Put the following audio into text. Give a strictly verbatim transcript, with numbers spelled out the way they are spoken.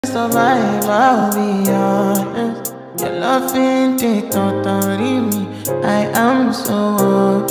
survive, I'll be honest. Your love ain't it, totally me. I am so obsessed.